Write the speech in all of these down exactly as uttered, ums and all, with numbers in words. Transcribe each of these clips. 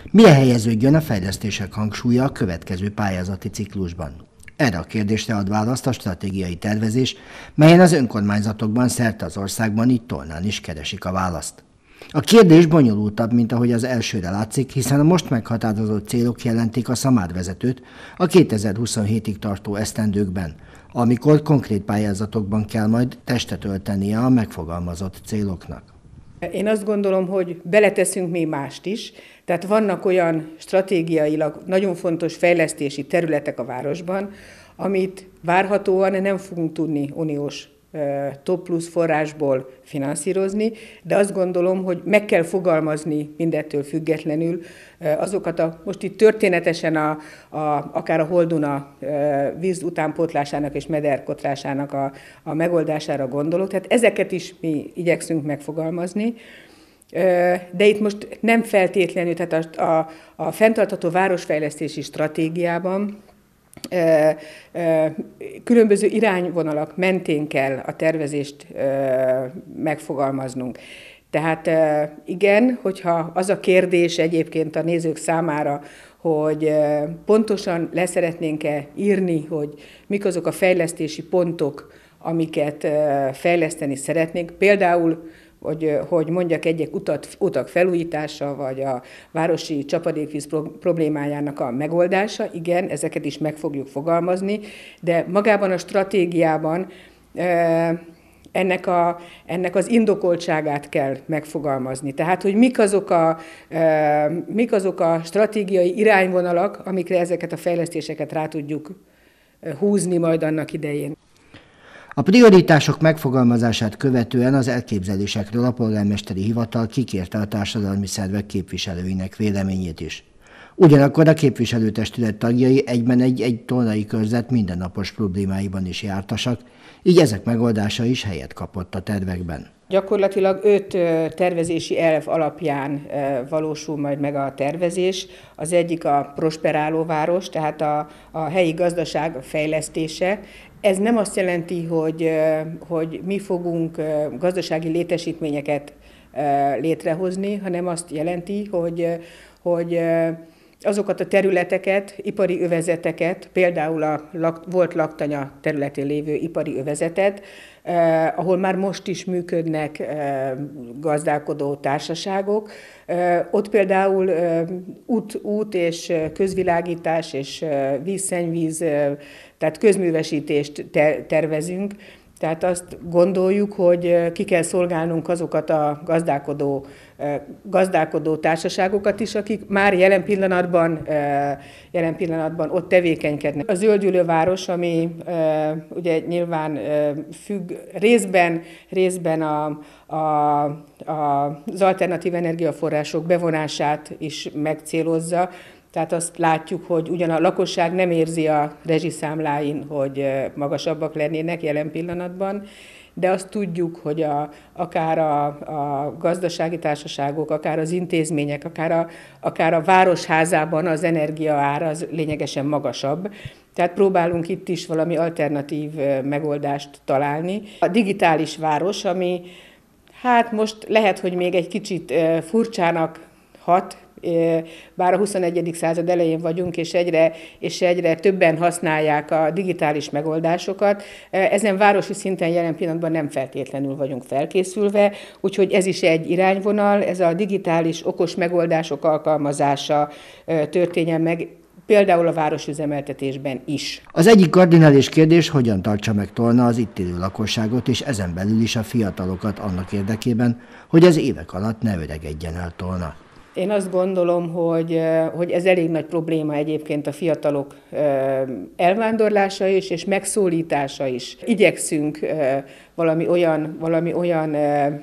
Milyen helyeződjön a fejlesztések hangsúlya a következő pályázati ciklusban? Erre a kérdésre ad választ a stratégiai tervezés, melyen az önkormányzatokban szerte az országban, így Tolnán is keresik a választ. A kérdés bonyolultabb, mint ahogy az elsőre látszik, hiszen a most meghatározott célok jelentik a szamárvezetőt a kétezer-huszonhétig tartó esztendőkben, amikor konkrét pályázatokban kell majd testet öltenie a megfogalmazott céloknak. Én azt gondolom, hogy beleteszünk még mást is, tehát vannak olyan stratégiailag nagyon fontos fejlesztési területek a városban, amit várhatóan nem fogunk tudni uniós top plusz forrásból finanszírozni, de azt gondolom, hogy meg kell fogalmazni mindettől függetlenül azokat a, most itt történetesen a, a, akár a Holduna víz utánpótlásának és mederkotrásának a, a megoldására gondolok, tehát ezeket is mi igyekszünk megfogalmazni. De itt most nem feltétlenül, tehát a, a, a fenntartható városfejlesztési stratégiában különböző irányvonalak mentén kell a tervezést megfogalmaznunk. Tehát igen, hogyha az a kérdés egyébként a nézők számára, hogy pontosan leszeretnénk-e írni, hogy mik azok a fejlesztési pontok, amiket fejleszteni szeretnénk, például Hogy, hogy mondjak egy-egy utat, utak felújítása, vagy a városi csapadékvíz problémájának a megoldása, igen, ezeket is meg fogjuk fogalmazni, de magában a stratégiában ennek, a, ennek az indokoltságát kell megfogalmazni. Tehát, hogy mik azok a, mik azok a stratégiai irányvonalak, amikre ezeket a fejlesztéseket rá tudjuk húzni majd annak idején. A prioritások megfogalmazását követően az elképzelésekről a polgármesteri hivatal kikérte a társadalmi szervek képviselőinek véleményét is. Ugyanakkor a képviselőtestület tagjai egyben egy-egy tolnai körzet mindennapos problémáiban is jártasak, így ezek megoldása is helyet kapott a tervekben. Gyakorlatilag öt tervezési elv alapján valósul majd meg a tervezés. Az egyik a prosperáló város, tehát a, a helyi gazdaság fejlesztése. Ez nem azt jelenti, hogy, hogy mi fogunk gazdasági létesítményeket létrehozni, hanem azt jelenti, hogy, hogy azokat a területeket, ipari övezeteket, például a volt Laktanya területén lévő ipari övezetet, eh, ahol már most is működnek eh, gazdálkodó társaságok, eh, ott például eh, út, út és közvilágítás és eh, víz-szennyvíz, eh, tehát közművesítést ter- tervezünk, tehát azt gondoljuk, hogy ki kell szolgálnunk azokat a gazdálkodó, gazdálkodó társaságokat is, akik már jelen pillanatban, jelen pillanatban ott tevékenykednek. A zöldülő város, ami ugye nyilván függ részben, részben a, a, a, az alternatív energiaforrások bevonását is megcélozza, tehát azt látjuk, hogy ugyan a lakosság nem érzi a rezsiszámláin, hogy magasabbak lennének jelen pillanatban, de azt tudjuk, hogy a, akár a, a gazdasági társaságok, akár az intézmények, akár a, akár a városházában az energiaár az lényegesen magasabb. Tehát próbálunk itt is valami alternatív megoldást találni. A digitális város, ami hát most lehet, hogy még egy kicsit furcsának hat, bár a huszonegyedik század elején vagyunk, és egyre, és egyre többen használják a digitális megoldásokat. Ezen városi szinten jelen pillanatban nem feltétlenül vagyunk felkészülve, úgyhogy ez is egy irányvonal, ez a digitális okos megoldások alkalmazása történjen meg, például a városüzemeltetésben is. Az egyik kardinális kérdés, hogyan tartsa meg Tolna az itt élő lakosságot, és ezen belül is a fiatalokat annak érdekében, hogy az évek alatt ne öregedjen el Tolna. Én azt gondolom, hogy, hogy ez elég nagy probléma egyébként a fiatalok elvándorlása is, és megszólítása is. Igyekszünk valami olyan, valami olyan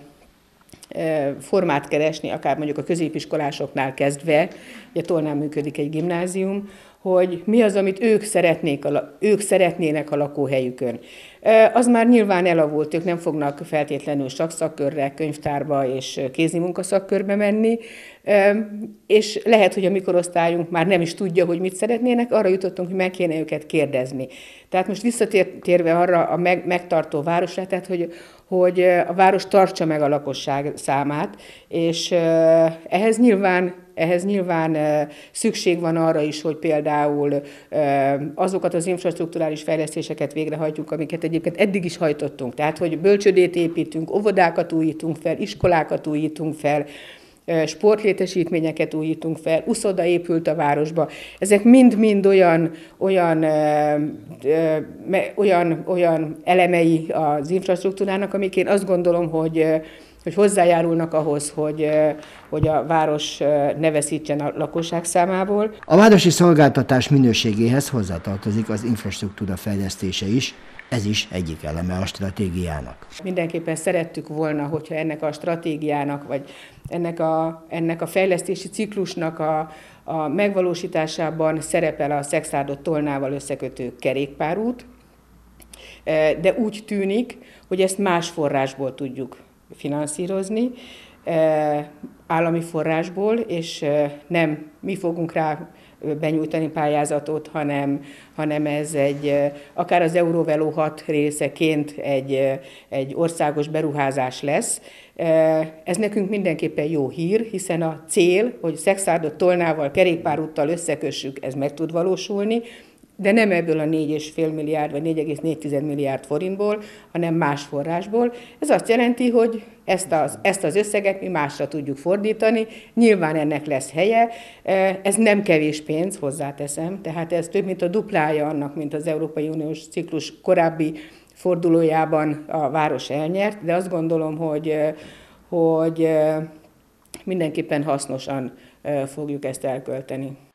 formát keresni, akár mondjuk a középiskolásoknál kezdve, ugye Tolnán működik egy gimnázium, hogy mi az, amit ők, szeretnék, ők szeretnének a lakóhelyükön. Az már nyilván elavult, ők nem fognak feltétlenül szakszakörre, könyvtárba és kézimunka szakkörbe menni, és lehet, hogy a mikorosztályunk már nem is tudja, hogy mit szeretnének, arra jutottunk, hogy meg kéne őket kérdezni. Tehát most visszatérve arra a meg, megtartó városra, tehát hogy, hogy a város tartsa meg a lakosság számát, és ehhez nyilván Ehhez nyilván szükség van arra is, hogy például azokat az infrastrukturális fejlesztéseket végrehajtjuk, amiket egyébként eddig is hajtottunk. Tehát, hogy bölcsődét építünk, óvodákat újítunk fel, iskolákat újítunk fel, sportlétesítményeket újítunk fel, uszoda épült a városba. Ezek mind-mind olyan, olyan, ö, ö, olyan, olyan elemei az infrastruktúrának, amik én azt gondolom, hogy, hogy hozzájárulnak ahhoz, hogy, hogy a város ne veszítsen a lakosság számából. A városi szolgáltatás minőségéhez hozzátartozik az infrastruktúra fejlesztése is. Ez is egyik eleme a stratégiának. Mindenképpen szerettük volna, hogyha ennek a stratégiának, vagy ennek a, ennek a fejlesztési ciklusnak a, a megvalósításában szerepel a Szekszárd Tolnával összekötő kerékpárút, de úgy tűnik, hogy ezt más forrásból tudjuk finanszírozni, állami forrásból, és nem mi fogunk rá benyújtani pályázatot, hanem, hanem ez egy, akár az Eurovelo hat részeként egy, egy országos beruházás lesz. Ez nekünk mindenképpen jó hír, hiszen a cél, hogy Szekszárd Tolnával, kerékpárúttal összekössük, ez meg tud valósulni, de nem ebből a négy egész öt milliárd vagy négy egész négy milliárd forintból, hanem más forrásból. Ez azt jelenti, hogy ezt az, ezt az összeget mi másra tudjuk fordítani, nyilván ennek lesz helye, ez nem kevés pénz, hozzáteszem, tehát ez több mint a duplája annak, mint az Európai Uniós ciklus korábbi fordulójában a város elnyert, de azt gondolom, hogy, hogy mindenképpen hasznosan fogjuk ezt elkölteni.